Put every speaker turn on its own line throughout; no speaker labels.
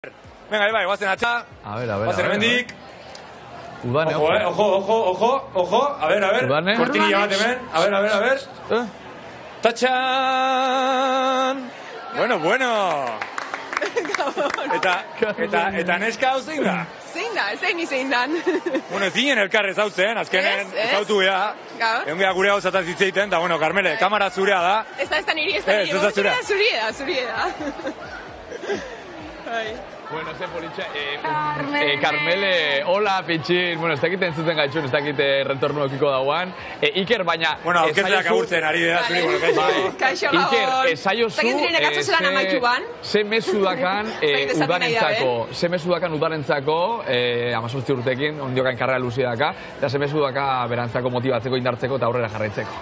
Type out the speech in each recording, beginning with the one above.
Venga, bai, guazen atxa.
A ver.
Guazen hemendik.
Udane,
Ojo. A ver.
Udane.
Kortinilla bat hemen. A ver. Tatxan! Bueno. Eta neska hau zein da?
Zein da, zein dan.
Bueno, ez ginen elkarrez hau zen, azkenen ezautu beha. Egon geha gure hau zataz hitzeiten, da, bueno, Carmele, kamara zurea da.
Ez da niri, zuria da.
Bueno, ze politxe, Carmele, hola, pitxin, bueno, ez dakit entzuten gaitxun, ez dakit retornu okiko dauan. Iker, baina...
Bueno, aukezleak agurtzen, ari da, zuri, bueno,
kaixo.
Iker, esaiozu, ze mesu dakan udarentzako, 18 urtekin, ondiokan karrera luzi daka, eta ze mesu daka berantzako motibatzeko, indartzeko eta aurrera jarraitzeko.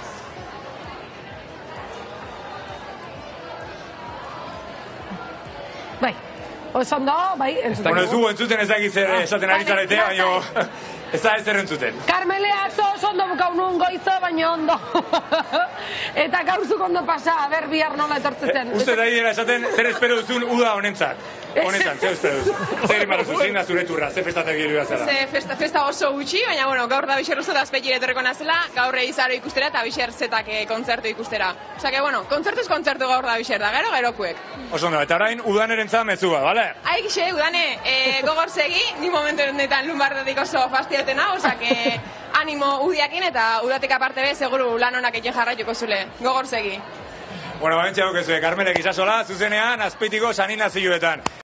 Bai, oso ondo, bai, entzuten.
Bueno, ez du entzuten ezakit zer esaten ari zarete, baina ez da ezer entzuten.
Carmele atzo oso ondo bukau nuen goizo, baina ondo. Eta gauzuk ondo pasa, ber bihar nola etortzen.
Uste da dira esaten zer espero duzun uda honentzat. Honetan, zer espero duzu? Zer imarozu, zein da zure turra, zer festatek gero zela?
Festa oso gutxi, baina bueno, gaur da bixer oso da azpetxire etorreko nazela, gaur izaro ikustera eta bixer zetak kontzertu ikustera. Osa que bueno, kontzertuz kontzertu gaur da bixer da, gerokuek.
Oso ondo, eta orain udanerentzat mezua, bale?
Aixe, udane, gogor segi, ni momentu honetan lumbardetik oso fastiatena, osa que animo udiakin eta udatik aparte be, seguru lan honak egin jarraituko zule, gogor segi.
Bueno, bentsa dukezue, Carmelek izasola, zuzenean, azpeitiko San Inazioetan.